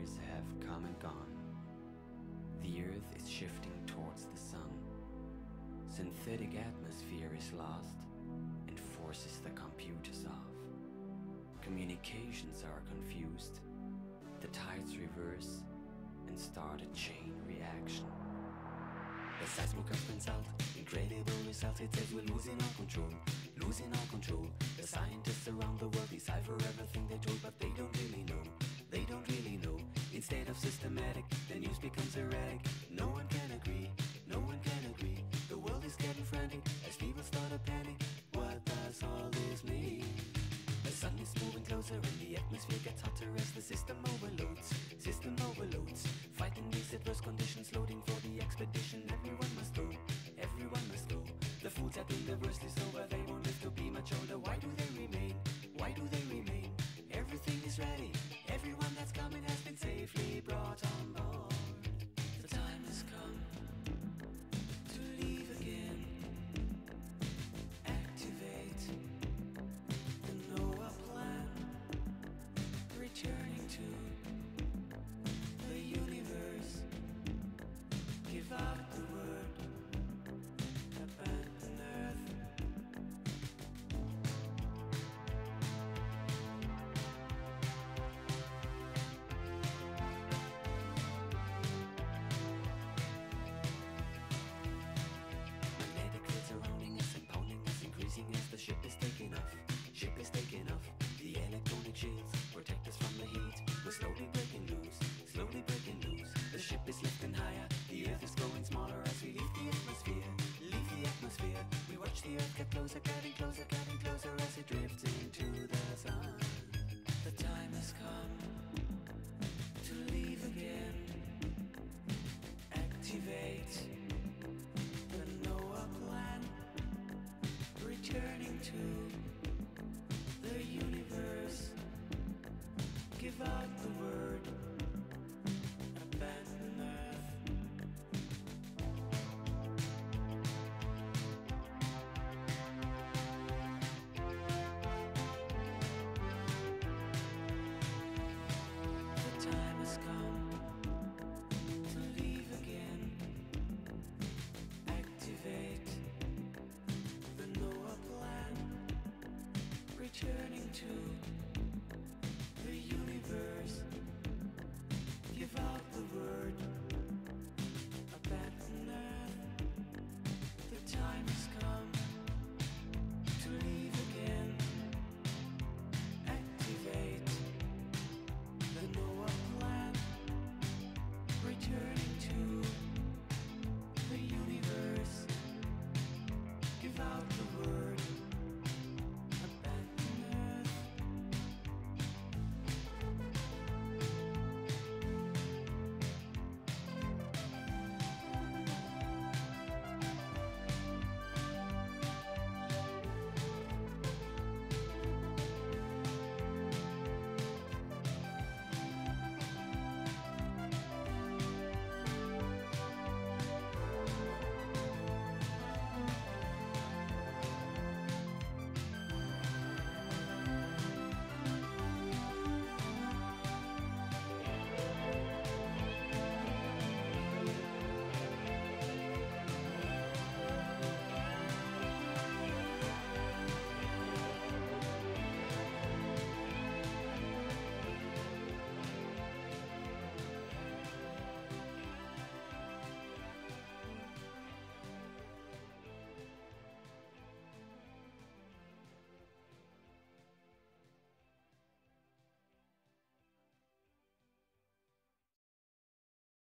years have come and gone. The earth is shifting towards the sun. Synthetic atmosphere is lost and forces the computers off. Communications are confused. The tides reverse and start a chain reaction. The seismic has been solved, incredible results. It says we're losing our control, losing our control. The scientists around the world decipher everything they're told, but they don't really know, they don't really know. Instead of systematic, the news becomes erratic. No one can agree, no one can agree. The world is getting frantic as people start to panic. What does all this mean? The sun is moving closer and the atmosphere gets hotter as the system overloads, system overloads. Fighting these adverse conditions, loading for the expedition. Everyone must go, everyone must go. The fools are doing the worst is over, they won't live to be much older. Why do they remain? Why do they remain? Everything is ready, everyone that's coming has been safely brought on board. The time has come to leave again. Activate the Noah plan, returning to the universe. Give out the word, abandon Earth. Magnetic field surrounding us and pounding us, increasing as the ship is taking off. Ship is taking off. The electronic shields protect us from the heat. We're slowly breaking loose, slowly breaking loose. The ship is lifting higher, the earth is growing smaller as we leave the atmosphere, leave the atmosphere. We watch the earth get closer, getting closer as it drifts into the sun. The time has come